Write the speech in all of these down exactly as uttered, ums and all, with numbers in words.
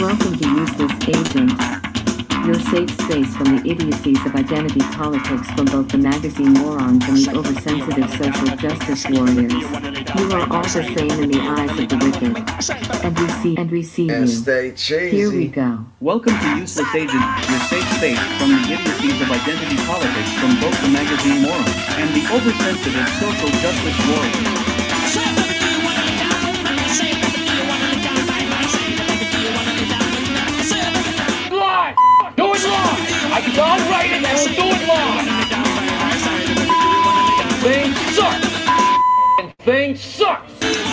Welcome to Useless Agent, your safe space from the idiocies of identity politics from both the magazine morons and the oversensitive social justice warriors. You are all the same in the eyes of the wicked. And we see and we see you. Here we go. Welcome to Useless Agent, your safe space from the idiocies of identity politics from both the magazine morons and the oversensitive social justice warriors. I can go right in there and do it live. Thing sucks. And thing sucks.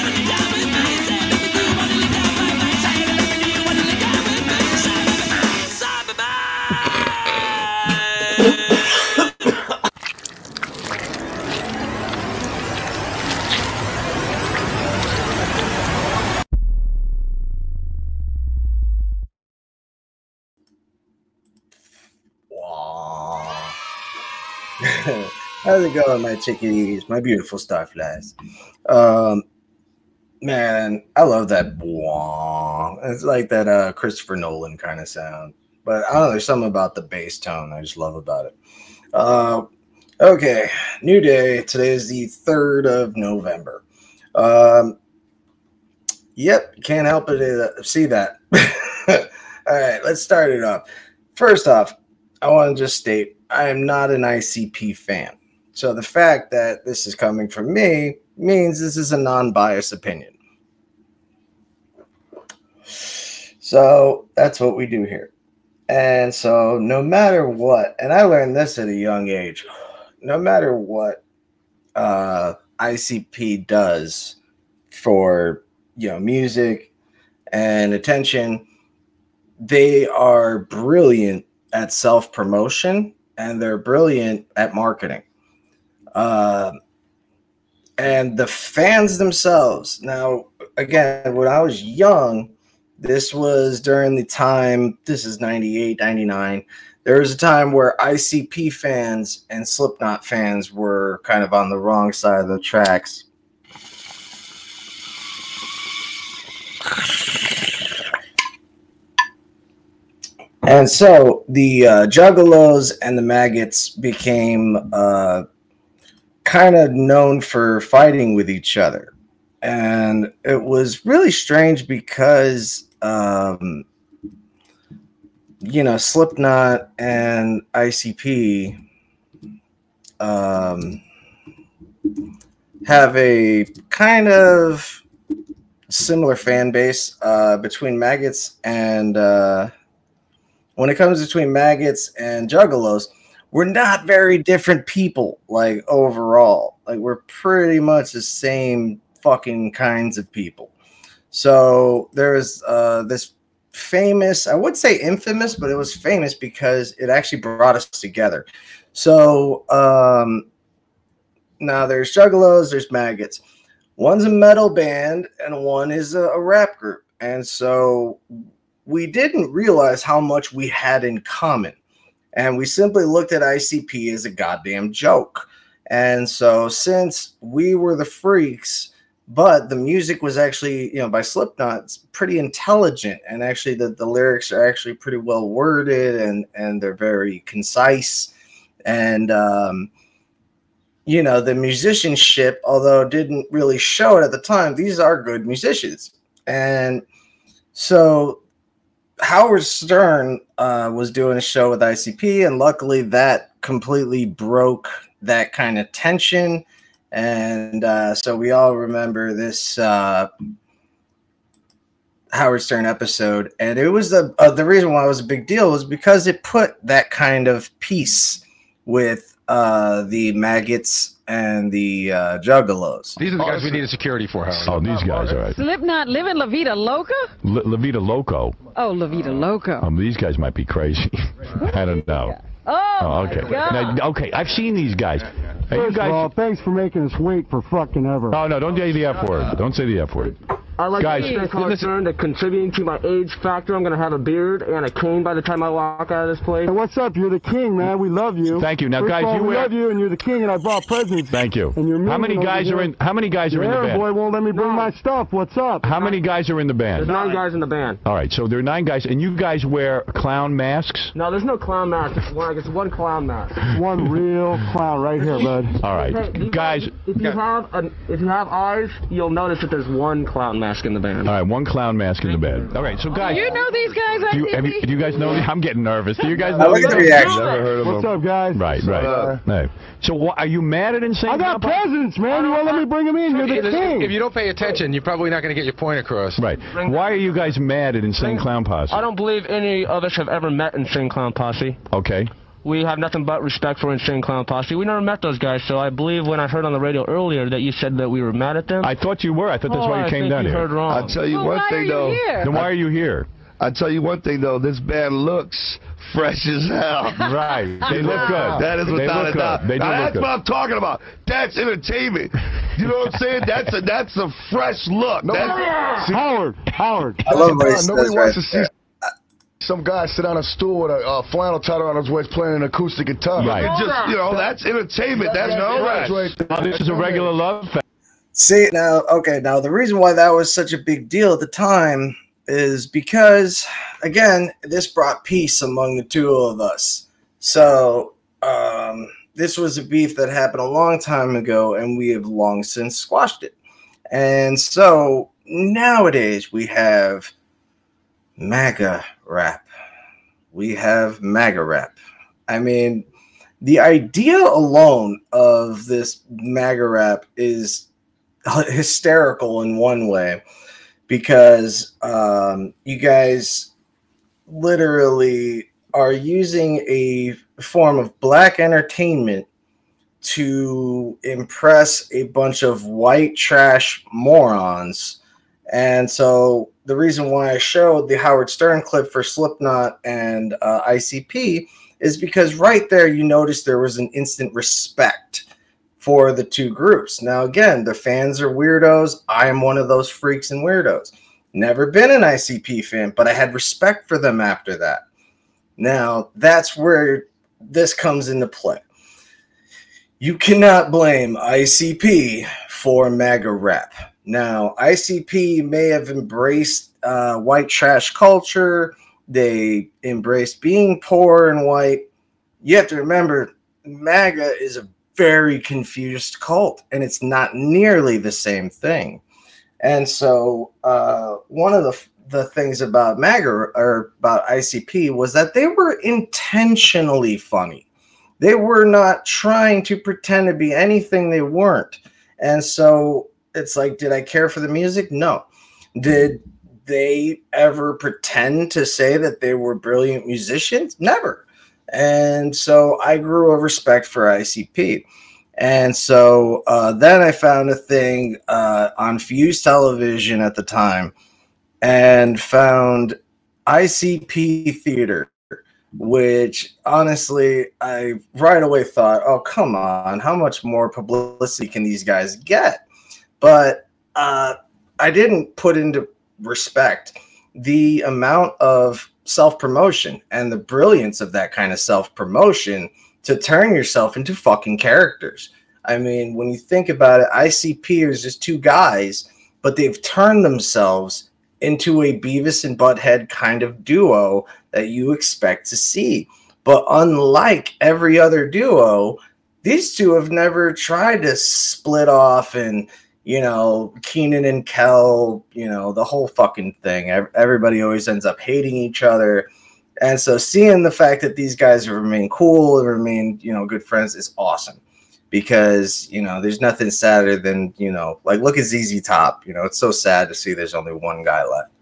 How's it going, my chickies, my beautiful starflies? Um, man, I love that. It's like that uh, Christopher Nolan kind of sound. But I don't know, there's something about the bass tone I just love about it. Uh, okay, new day. Today is the third of November. Um, yep, can't help but uh, see that. All right, let's start it off. First off, I want to just state I am not an I C P fan. So the fact that this is coming from me means this is a non-biased opinion. So that's what we do here. And so no matter what, and I learned this at a young age, no matter what uh, I C P does for, you know, music and attention, they are brilliant at self-promotion and they're brilliant at marketing. Uh, and the fans themselves. Now, again, when I was young, this was during the time, this is ninety-eight, ninety-nine. There was a time where I C P fans and Slipknot fans were kind of on the wrong side of the tracks. And so the uh, Juggalos and the Maggots became uh, kind of known for fighting with each other. And it was really strange because, um, you know, Slipknot and I C P um, have a kind of similar fan base uh, between Maggots and... Uh, When it comes between Maggots and Juggalos, we're not very different people, like, overall. Like, we're pretty much the same fucking kinds of people. So there's uh, this famous, I would say infamous, but it was famous because it actually brought us together. So um, now there's Juggalos, there's Maggots. One's a metal band and one is a, a rap group. And so we didn't realize how much we had in common. And we simply looked at I C P as a goddamn joke. And so since we were the freaks, but the music was actually, you know, by Slipknot, it's pretty intelligent. And actually the, the lyrics are actually pretty well worded and, and they're very concise. And, um, you know, the musicianship, although didn't really show it at the time, these are good musicians. And so Howard Stern uh, was doing a show with I C P, and luckily that completely broke that kind of tension. And uh, so we all remember this uh, Howard Stern episode. And it was the, uh, the reason why it was a big deal was because it put that kind of peace with uh, the Maggots and the uh, Juggalos. These are the guys we needed security for, Howard. Oh, these guys, all right. Slipknot living La Vida Loca? La, La Vida Loco. Oh, La Vida Loco. Um, these guys might be crazy. I don't know. Oh, oh okay. Now, okay, I've seen these guys. Hey, First you guys. of all, thanks for making us wait for fucking ever. Oh, no, don't say the F word. Don't say the F word. I like Guys, to take listen- turn to contributing to my age factor. I'm going to have a beard and a cane by the time I walk out of this place. Hey, what's up? You're the king, man. We love you. Thank you. Now, First guys, of all, you we wear- love you, and you're the king, and I brought presents. Thank you. And you're How many moving guys over are here. in? How many guys are Your in the errand band? boy won't let me bring my stuff. What's up? How many guys are in the There's band? nine guys in the band. All right, so there are nine guys, and you guys wear clown masks. No, there's no clown mask. It's one, it's one clown mask. One real clown right here, bud. All right, Hey, you guys. If you have an, if you have eyes, you'll notice that there's one clown mask in the band. All right, one clown mask in the bed. All right, so guys. You know these guys, Do you, I have you, do you guys know? I'm getting nervous. Do you guys I know? look at the these guys? reaction. Never heard of What's them. up, guys? Right, right. Uh, right. So, wh are you mad at Insane I got Clown Posse? presents, man. You won't let me bring them in. You're the If- king. If you don't pay attention, you're probably not going to get your point across. Right. Why are you guys mad at Insane Clown Posse? I don't believe any of us have ever met Insane Clown Posse. Okay. We have nothing but respect for Insane Clown Posse. We never met those guys, so I believe when I heard on the radio earlier that you said that we were mad at them. I thought you were. I thought that's oh, why you I came think down you here. heard wrong. I'll tell you well, one why thing, are you though. here? Then why are you here? I'll tell you one thing, though. This band looks fresh as hell. Right. They look good. That is They without look a doubt. good. They do Now, look that's good. what I'm talking about. That's entertainment. You know what I'm saying? That's a that's a fresh look. That's, Howard, Howard. I love what he Nobody says wants right to see there. some guy sit on a stool with a uh, flannel tied around his waist playing an acoustic guitar. Right. it just, you know, that's entertainment. That's fresh. right. Now, this is a regular love fest. See, now, okay, now the reason why that was such a big deal at the time is because, again, this brought peace among the two of us. So, um, this was a beef that happened a long time ago, and we have long since squashed it. And so, nowadays, we have MAGA rap. We have MAGA rap. I mean, the idea alone of this MAGA rap is hysterical in one way, because um, you guys literally are using a form of black entertainment to impress a bunch of white trash morons. And so the reason why I showed the Howard Stern clip for Slipknot and uh, I C P is because right there you notice there was an instant respect for the two groups. Now, again, the fans are weirdos. I am one of those freaks and weirdos. Never been an I C P fan, but I had respect for them after that. Now, that's where this comes into play. You cannot blame I C P for MAGA rap. Now, I C P may have embraced uh, white trash culture. They embraced being poor and white. You have to remember, MAGA is a very confused cult, and it's not nearly the same thing. And so uh, one of the, the things about MAGA or about I C P was that they were intentionally funny. They were not trying to pretend to be anything they weren't. And so it's like, did I care for the music? No. Did they ever pretend to say that they were brilliant musicians? Never. And so I grew a respect for I C P. And so uh, then I found a thing uh, on Fuse Television at the time and found I C P Theater, which honestly, I right away thought, oh, come on, how much more publicity can these guys get? But uh, I didn't put into respect the amount of self-promotion and the brilliance of that kind of self-promotion to turn yourself into fucking characters. I mean, when you think about it, I C P is just two guys, but they've turned themselves into a Beavis and Butthead kind of duo that you expect to see. But unlike every other duo, these two have never tried to split off and, you know, Keenan and Kel, you know, the whole fucking thing. Everybody always ends up hating each other. And so seeing the fact that these guys remain cool and remain, you know, good friends is awesome. Because, you know, there's nothing sadder than, you know, like look at Z Z Top. You know, it's so sad to see there's only one guy left.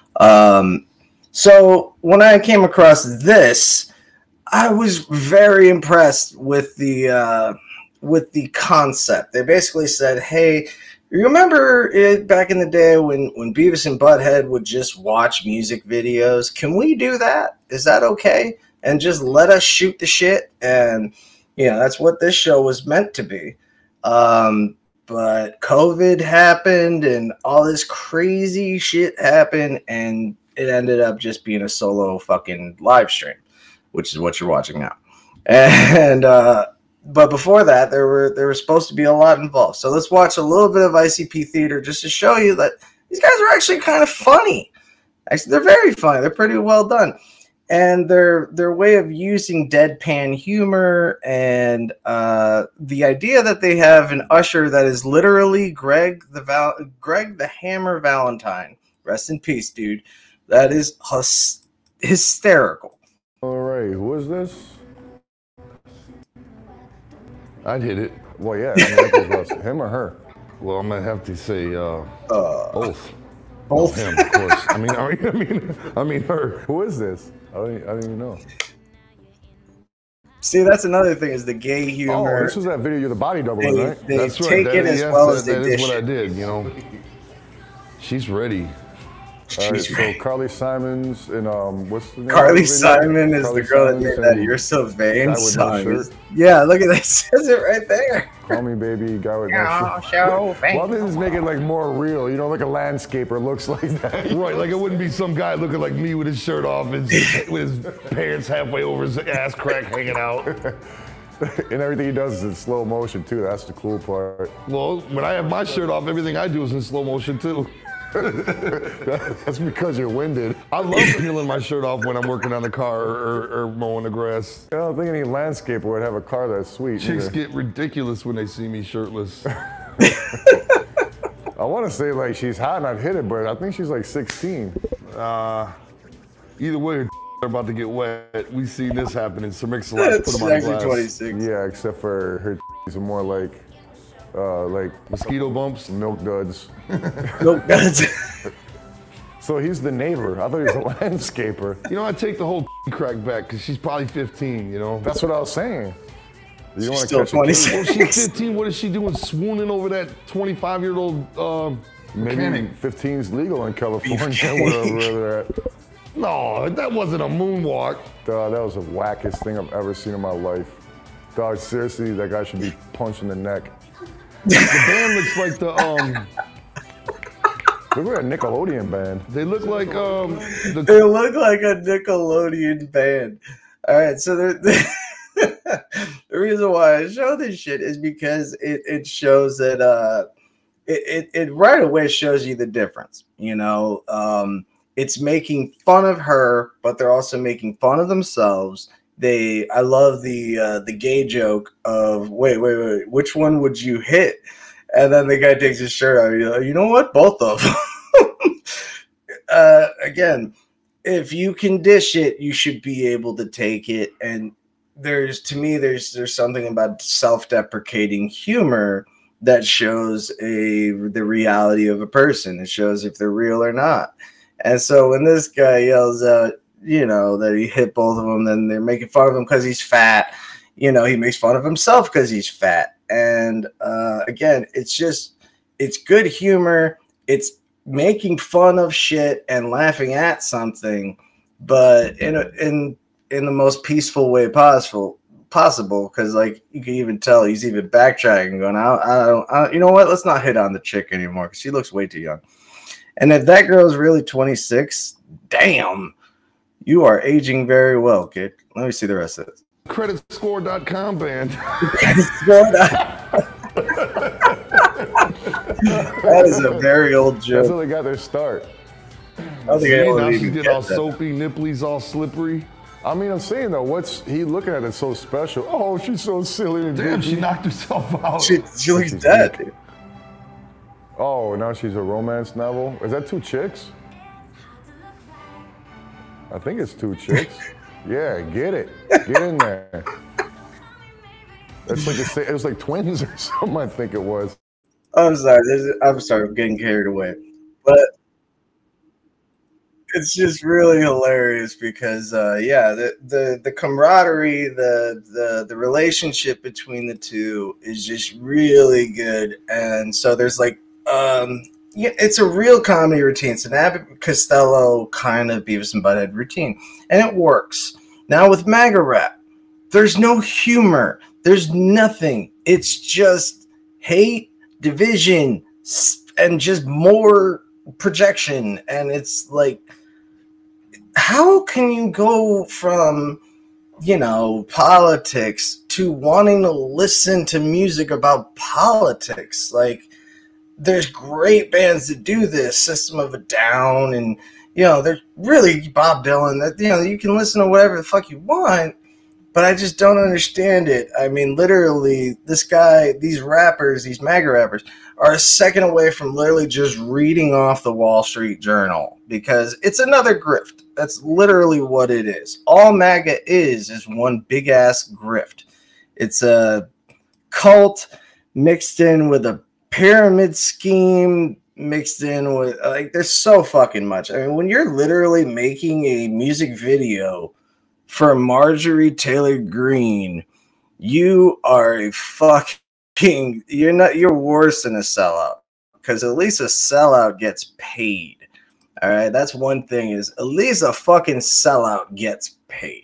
Um, so when I came across this, I was very impressed with the uh, with the concept. They basically said, hey, you remember it back in the day when, when Beavis and Butthead would just watch music videos? Can we do that? Is that okay? And just let us shoot the shit? And, you know, that's what this show was meant to be. Um, but COVID happened and all this crazy shit happened, and it ended up just being a solo fucking live stream, which is what you're watching now. And uh, but before that, there were there was supposed to be a lot involved. So let's watch a little bit of I C P theater just to show you that these guys are actually kind of funny. Actually, they're very funny. They're pretty well done. And their their way of using deadpan humor and uh, the idea that they have an usher that is literally Greg the Val Greg the Hammer Valentine. Rest in peace, dude. That is hus hysterical. All right, who is this? I'd hit it. Well, yeah, I mean, that goes without- him or her? Well, I'm gonna have to say uh, Uh, both. Both. No, him, of course. I mean, I mean, I mean, I mean her. Who is this? I don't, I don't even know. See, that's another thing is the gay humor. Oh, this was that video you're the body double, They- right? they That's right. take That it is- as well yes, as they that is dish what I it. did. You know, she's ready. All right, She's so right. Carly Simons and um, what's the name? Carly of the video? Simon is Carly the girl that Simons made that and "You're So Vain" guy with no song. shirt. Yeah, look at that. It says it right there. Call me baby, guy with no shirt. Well, this is making it like more real. You know, like a landscaper looks like that. Right, like it wouldn't be some guy looking like me with his shirt off and with his pants halfway over his ass crack hanging out. And everything he does is in slow motion too. That's the cool part. Well, when I have my shirt off, everything I do is in slow motion too. That's because you're winded. I love peeling my shirt off when I'm working on the car or, or, or mowing the grass. I don't think any landscaper would have a car that's sweet. Chicks either. get ridiculous when they see me shirtless. I want to say like she's hot and I'd hit it, but I think she's like sixteen. Uh, either way, her are about to get wet. We've seen this happen in some mix put It's them on actually glass. twenty-six. Yeah, except for her are more like, uh, like Mosquito bumps. milk duds. Nope, that's So he's the neighbor. I thought he was a landscaper. You know, I take the whole crack back because she's probably fifteen, you know? That's what I was saying. You She's wanna still catch a twenty-six. Well, she's fifteen. What is she doing swooning over that twenty-five-year-old um, Maybe mechanic? fifteen's legal in California, wherever where they're at. No, that wasn't a moonwalk. Dog, that was the wackest thing I've ever seen in my life. Dog, seriously, that guy should be punched in the neck. The band looks like the um. Look like a Nickelodeon band. They look like um. The, They look like a Nickelodeon band. All right, so the, the, the reason why I show this shit is because it, it shows that uh, it, it it right away shows you the difference. You know, um, it's making fun of her, but they're also making fun of themselves. They, I love the uh, the gay joke of wait, wait, wait, which one would you hit? And then the guy takes his shirt off. You know, you know what? Both of them. uh, again, if you can dish it, you should be able to take it. And there's, to me, there's there's something about self-deprecating humor that shows a the reality of a person. It shows if they're real or not. And so when this guy yells out, you know, that he hit both of them, then they're making fun of him because he's fat. You know, he makes fun of himself because he's fat. And uh, again, it's just, it's good humor. It's making fun of shit and laughing at something, but in a, in in the most peaceful way possible. Possible, because like you can even tell he's even backtracking, going, I, I don't, I, you know what? Let's not hit on the chick anymore because she looks way too young. And if that girl is really twenty-six, damn, you are aging very well, kid. Let me see the rest of this. credit score dot com band. That is a very old That's joke. how they got their start. I don't think See, anyone now would she even did get all that. soapy, nipples all slippery. I mean, I'm saying though, what's he looking at? That's so special. Oh, she's so silly and Damn, goofy. she knocked herself out. She, she looks She's dead, weak. dude. Oh, now she's a romance novel. Is that two chicks? I think it's two chicks. Yeah, get it. Get in there. That's like a, it was like twins or something. I think it was. I'm sorry. This is, I'm sorry. I'm getting carried away, but it's just really hilarious because, uh, yeah, the, the the camaraderie, the the the relationship between the two is just really good, and so there's like, um, yeah, it's a real comedy routine. It's an Abbott Costello kind of Beavis and Butthead routine, and it works. Now with MAGA rap, there's no humor. There's nothing. It's just hate, division, and just more projection. And it's like, how can you go from, you know, politics to wanting to listen to music about politics? Like, there's great bands that do this, System of a Down, and, you know, there's really Bob Dylan, that, you know, you can listen to whatever the fuck you want, but I just don't understand it. I mean, literally, this guy, these rappers, these MAGA rappers, are a second away from literally just reading off the Wall Street Journal, because it's another grift. That's literally what it is. All MAGA is is one big ass grift. It's a cult mixed in with a pyramid scheme, mixed in with, like, there's so fucking much. I mean, when you're literally making a music video for Marjorie Taylor Greene, you are a fucking, you're not, you're worse than a sellout, because at least a sellout gets paid. All right, that's one thing, is at least a fucking sellout gets paid.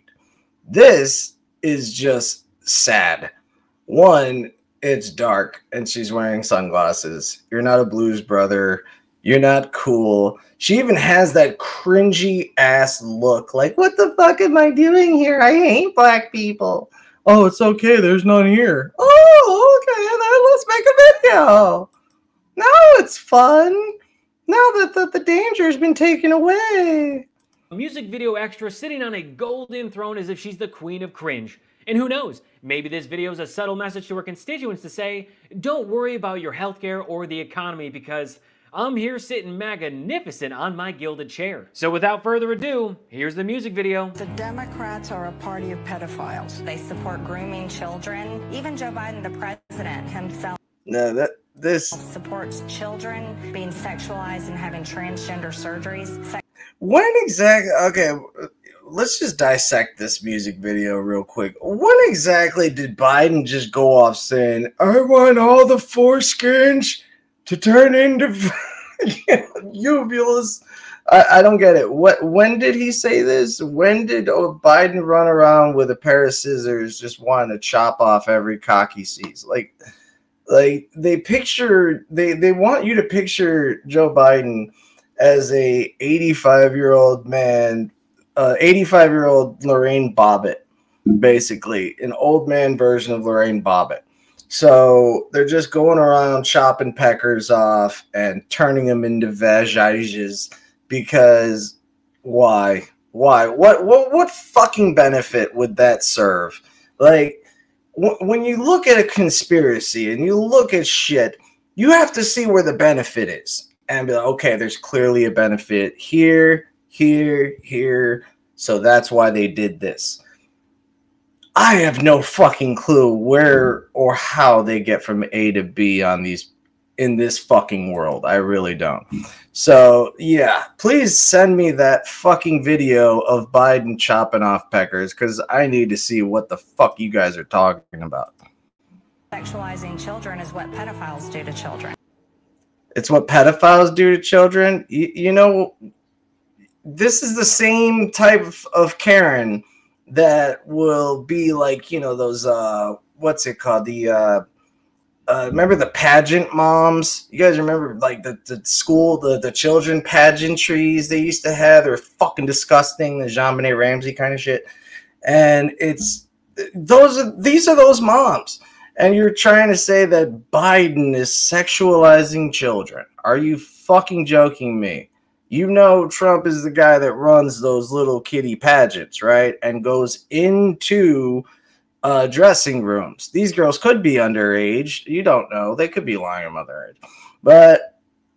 This is just sad. One, it's dark and she's wearing sunglasses. You're not a Blues Brother. You're not cool. She even has that cringy ass look, like, what the fuck am I doing here? I hate black people. Oh, it's okay, there's none here. Oh, okay, then let's make a video. Now it's fun. Now that the, the danger has been taken away. A music video extra sitting on a golden throne as if she's the queen of cringe. And who knows, maybe this video is a subtle message to her constituents to say, don't worry about your healthcare or the economy, because I'm here sitting magnificent on my gilded chair. So without further ado, here's the music video. The Democrats are a party of pedophiles. They support grooming children. Even Joe Biden, the president himself, No, that this supports children being sexualized and having transgender surgeries. When exactly? Okay, let's just dissect this music video real quick. When exactly did Biden just go off saying, I want all the foreskins to turn into uvulas? I, I don't get it. What? When did he say this? When did oh, Biden run around with a pair of scissors just wanting to chop off every cock he sees? Like, like they picture, they, they want you to picture Joe Biden as a eighty-five-year-old man, uh, eighty-five-year-old Lorraine Bobbitt, basically, an old man version of Lorraine Bobbitt. So they're just going around chopping peckers off and turning them into vaginas, because why? Why? What? What? What fucking benefit would that serve? Like, w when you look at a conspiracy and you look at shit, you have to see where the benefit is. And be like, okay, there's clearly a benefit here, here, here. So that's why they did this. I have no fucking clue where or how they get from A to B on these in this fucking world. I really don't. So yeah, please send me that fucking video of Biden chopping off peckers, because I need to see what the fuck you guys are talking about. Sexualizing children is what pedophiles do to children. It's what pedophiles do to children. You, you know, this is the same type of Karen that will be like, you know, those, uh, what's it called? The, uh, uh, remember the pageant moms? You guys remember, like, the, the school, the, the children pageantries they used to have? They were fucking disgusting, the Jean-Benet Ramsey kind of shit. And it's, those are, these are those moms. And you're trying to say that Biden is sexualizing children. Are you fucking joking me? You know Trump is the guy that runs those little kiddie pageants, right? And goes into uh, dressing rooms. These girls could be underage. You don't know. They could be lying about their age. But,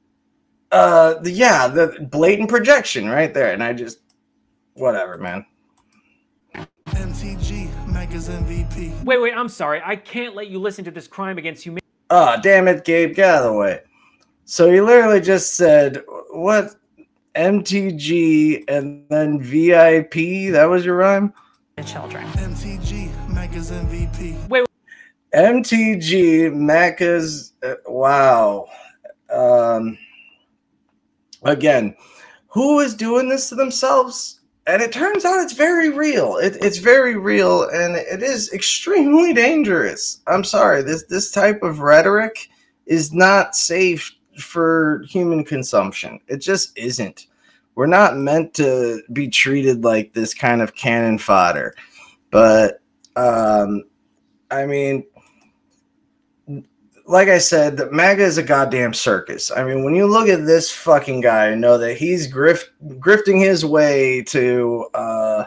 uh, the, yeah, the blatant projection right there. And I just, whatever, man. M T G, MAGA's M V P. Wait, wait, I'm sorry. I can't let you listen to this crime against humanity. Oh, damn it, Gabe, get out of the way. So he literally just said, what? M T G and then V I P? That was your rhyme? The children. M T G, MAGA's M V P. Wait, wait. M T G, MAGA's, uh, wow. Um, again, who is doing this to themselves? And it turns out it's very real. It, it's very real, and it is extremely dangerous. I'm sorry. This this type of rhetoric is not safe for human consumption. It just isn't. We're not meant to be treated like this kind of cannon fodder. But, um, I mean, like I said, the MAGA is a goddamn circus. I mean, when you look at this fucking guy and know that he's grift, grifting his way to, uh,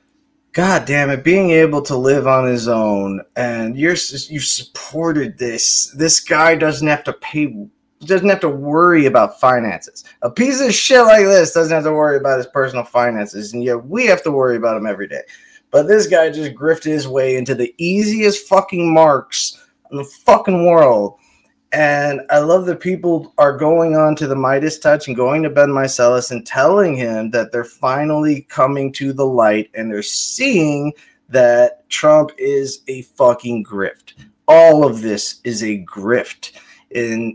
God damn it, being able to live on his own, and you're you've supported this. This guy doesn't have to pay, doesn't have to worry about finances. A piece of shit like this doesn't have to worry about his personal finances, and yet we have to worry about him every day. But this guy just grifted his way into the easiest fucking marks in the fucking world. And I love that people are going on to the Midas Touch and going to Ben Meiselas and telling him that they're finally coming to the light and they're seeing that Trump is a fucking grift. All of this is a grift. And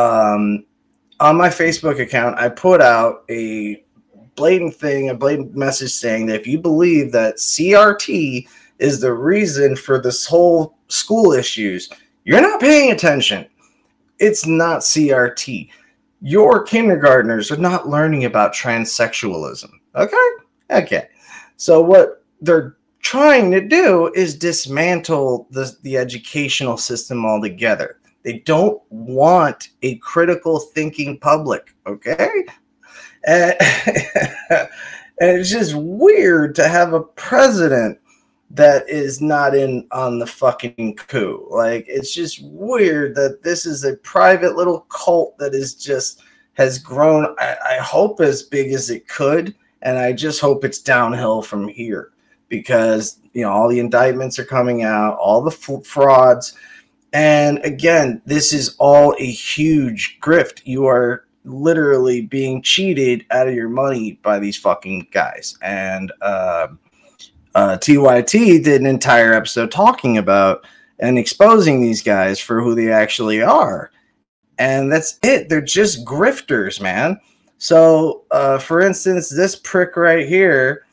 um, on my Facebook account, I put out a blatant thing, a blatant message saying that if you believe that C R T is the reason for this whole school issues, you're not paying attention. It's not C R T. Your kindergartners are not learning about transsexualism. Okay? Okay. So what they're trying to do is dismantle the, the educational system altogether. They don't want a critical thinking public. Okay? And, and it's just weird to have a president that is not in on the fucking coup. Like, it's just weird that this is a private little cult that is just has grown, I, I hope, as big as it could, and I just hope it's downhill from here, because, you know, all the indictments are coming out, all the f frauds, and again, this is all a huge grift. You are literally being cheated out of your money by these fucking guys. And uh Uh, T Y T did an entire episode talking about and exposing these guys for who they actually are. And that's it. They're just grifters, man. So, uh, for instance, this prick right here,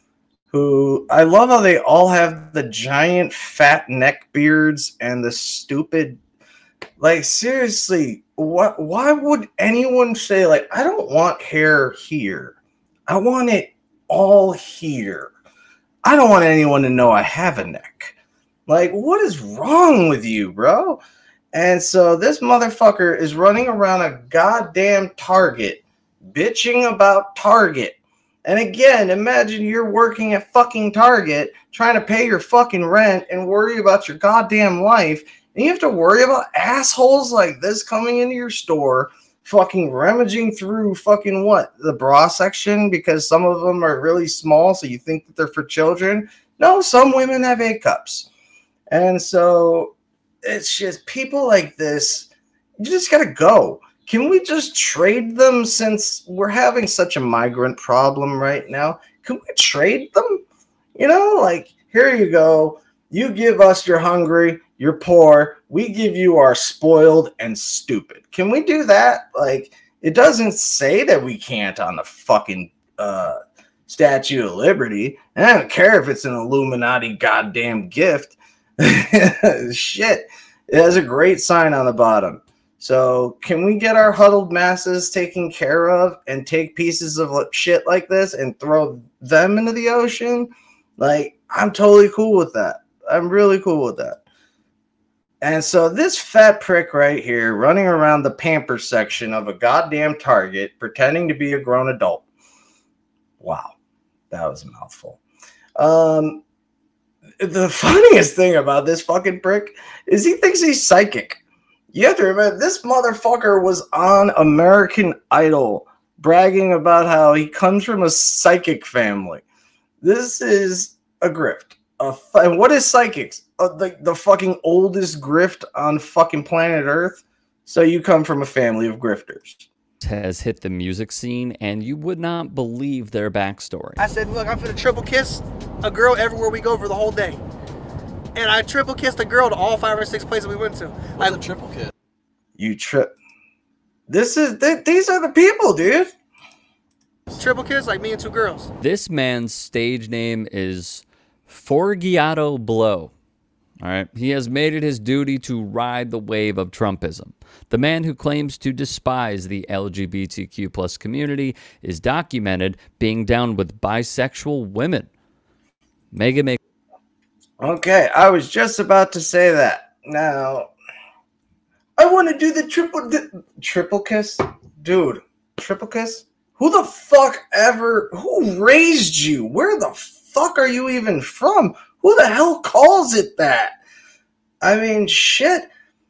who I love how they all have the giant fat neck beards and the stupid, like, seriously, what, why would anyone say, like, I don't want hair here. I want it all here. I don't want anyone to know I have a neck. Like, what is wrong with you, bro? And so this motherfucker is running around a goddamn Target, bitching about Target. And again, imagine you're working at fucking Target, trying to pay your fucking rent and worry about your goddamn life. And you have to worry about assholes like this coming into your store, fucking rummaging through fucking what? The bra section, because some of them are really small, so you think that they're for children. No, some women have A cups. And so it's just people like this, you just gotta go. Can we just trade them, since we're having such a migrant problem right now? Can we trade them? You know, like, here you go. You give us you're hungry, you're poor. We give you our spoiled and stupid. Can we do that? Like, it doesn't say that we can't on the fucking uh, Statue of Liberty. And I don't care if it's an Illuminati goddamn gift. Shit. It has a great sign on the bottom. So can we get our huddled masses taken care of and take pieces of shit like this and throw them into the ocean? Like, I'm totally cool with that. I'm really cool with that. And so this fat prick right here running around the pamper section of a goddamn Target pretending to be a grown adult. Wow. That was a mouthful. Um, the funniest thing about this fucking prick is he thinks he's psychic. You have to remember, this motherfucker was on American Idol bragging about how he comes from a psychic family. This is a grift. Uh, and what is psychics? Uh, the, the fucking oldest grift on fucking planet Earth? So you come from a family of grifters. Has hit the music scene, and you would not believe their backstory. I said, look, I'm finna triple kiss a girl everywhere we go for the whole day. And I triple kissed a girl to all five or six places we went to. What's a triple kiss? You trip. This is, th these are the people, dude. Triple kiss, like me and two girls. This man's stage name is Forgiato Blow. All right. He has made it his duty to ride the wave of Trumpism. The man who claims to despise the L G B T Q plus community is documented being down with bisexual women. MAGA make. Okay, I was just about to say that. Now, I want to do the triple di triple kiss, dude. Triple kiss. Who the fuck ever? Who raised you? Where the fuck are you even from? Who the hell calls it that? I mean, shit.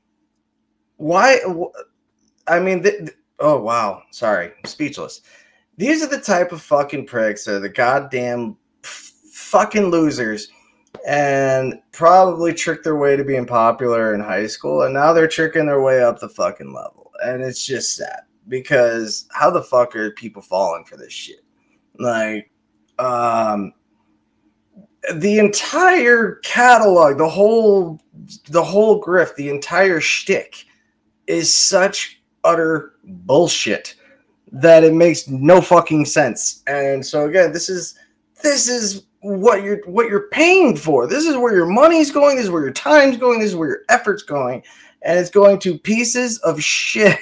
Why? I mean, th th oh, wow. Sorry. I'm speechless. These are the type of fucking pricks that are the goddamn fucking losers and probably tricked their way to being popular in high school. And now they're tricking their way up the fucking level. And it's just sad because how the fuck are people falling for this shit? Like, um... the entire catalog, the whole, the whole grift, the entire shtick is such utter bullshit that it makes no fucking sense. And so again, this is this is what you're what you're paying for. This is where your money's going. This is where your time's going. This is where your effort's going, and it's going to pieces of shit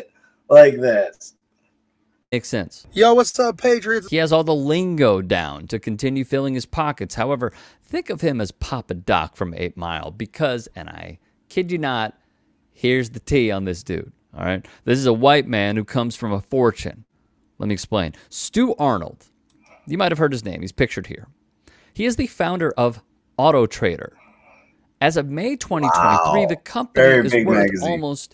like this. Makes sense. Yo, what's up, Patriots? He has all the lingo down to continue filling his pockets. However, think of him as Papa Doc from eight mile because, and I kid you not, here's the tea on this dude, all right? This is a white man who comes from a fortune. Let me explain. Stu Arnold, you might have heard his name. He's pictured here. He is the founder of Auto Trader. As of May twenty twenty-three, wow. The company Very is worth magazine. almost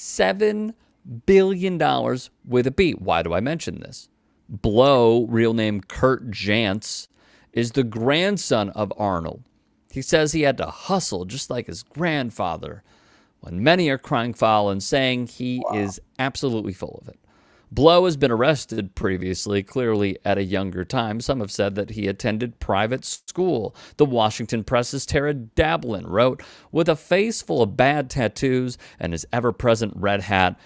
seven billion dollars with a B. Why do I mention this? Blow, real name Kurt Jantz, is the grandson of Arnold. He says he had to hustle just like his grandfather, when many are crying foul and saying he wow. is absolutely full of it. Blow has been arrested previously, clearly at a younger time. Some have said that he attended private school. The Washington Press's Tara Dablin wrote, with a face full of bad tattoos and his ever-present red hat,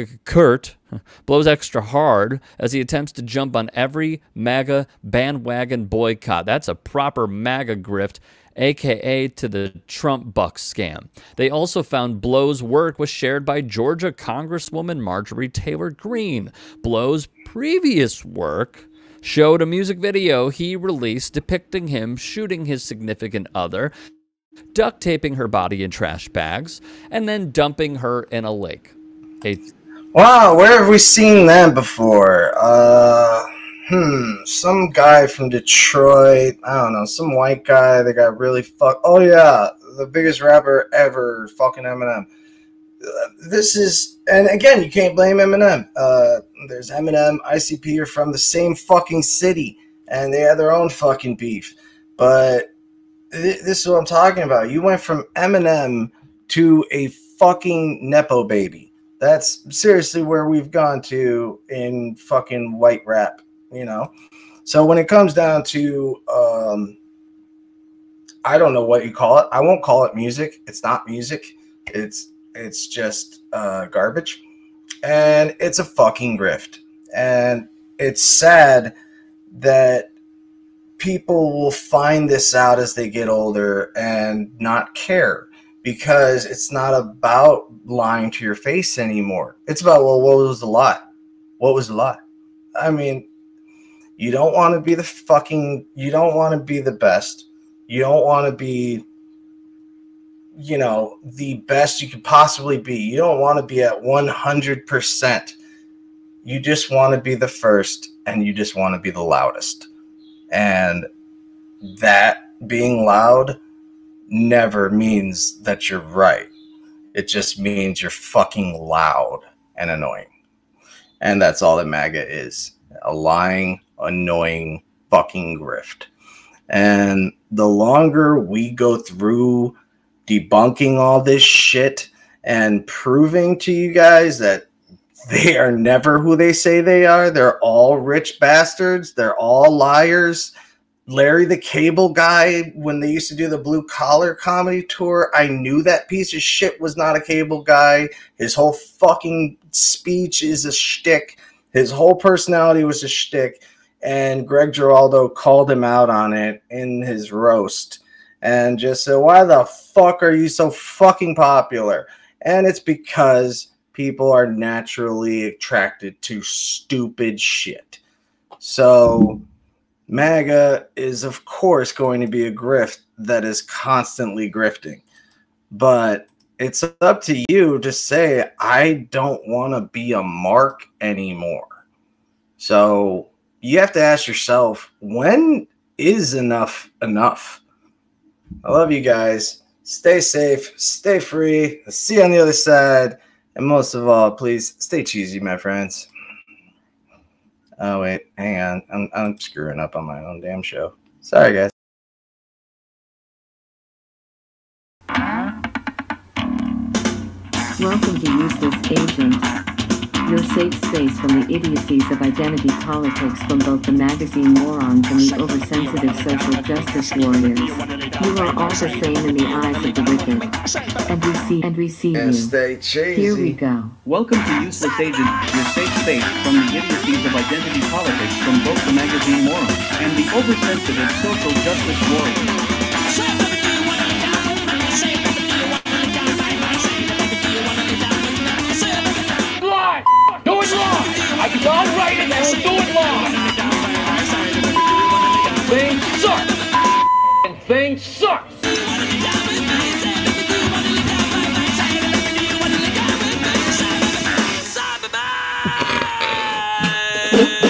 Kurt blows extra hard as he attempts to jump on every MAGA bandwagon boycott. That's a proper MAGA grift, a k a to the Trump buck scam. They also found Blow's work was shared by Georgia Congresswoman Marjorie Taylor Greene. Blow's previous work showed a music video he released depicting him shooting his significant other, duct taping her body in trash bags, and then dumping her in a lake. A wow, where have we seen that before? Uh, hmm, some guy from Detroit. I don't know, some white guy that got really fucked. Oh yeah, the biggest rapper ever, fucking Eminem. This is, and again, you can't blame Eminem. Uh, there's Eminem, I C P are from the same fucking city, and they had their own fucking beef. But th this is what I'm talking about. You went from Eminem to a fucking Nepo baby. That's seriously where we've gone to in fucking white rap, you know? So when it comes down to, um, I don't know what you call it. I won't call it music. It's not music. It's, it's just uh, garbage. And it's a fucking grift. And it's sad that people will find this out as they get older and not care. Because it's not about lying to your face anymore. It's about, well, what was the lie? What was the lie? I mean, you don't want to be the fucking, you don't want to be the best. You don't want to be, you know, the best you could possibly be. You don't want to be at one hundred percent. You just want to be the first, and you just want to be the loudest. And that being loud never means that you're right. It just means you're fucking loud and annoying. And that's all that MAGA is. A lying, annoying fucking grift. And the longer we go through debunking all this shit and proving to you guys that they are never who they say they are, they're all rich bastards, they're all liars. Larry the Cable Guy, when they used to do the Blue Collar Comedy Tour, I knew that piece of shit was not a cable guy. His whole fucking speech is a shtick. His whole personality was a shtick. And Greg Giraldo called him out on it in his roast. and just say, why the fuck are you so fucking popular? And it's because people are naturally attracted to stupid shit. So MAGA is, of course, going to be a grift that is constantly grifting. But it's up to you to say, I don't want to be a mark anymore. So you have to ask yourself, when is enough enough? I love you guys. Stay safe. Stay free. I'll see you on the other side. And most of all, please stay cheesy, my friends. Oh, wait. Hang on. I'm, I'm screwing up on my own damn show. Sorry, guys. Welcome to Useless Agent, your safe space from the idiocies of identity politics from both the magazine morons and the oversensitive social justice warriors. You are all the same in the eyes of the wicked. And we see and we see And you. stay cheesy. Here we go. Welcome to Useless Agent, your safe space from the idiocies of identity politics from both the magazine morons and the oversensitive social justice warriors. Live! Do it live! I can all write it and we'll do it live! Thing sucks! And thing sucks!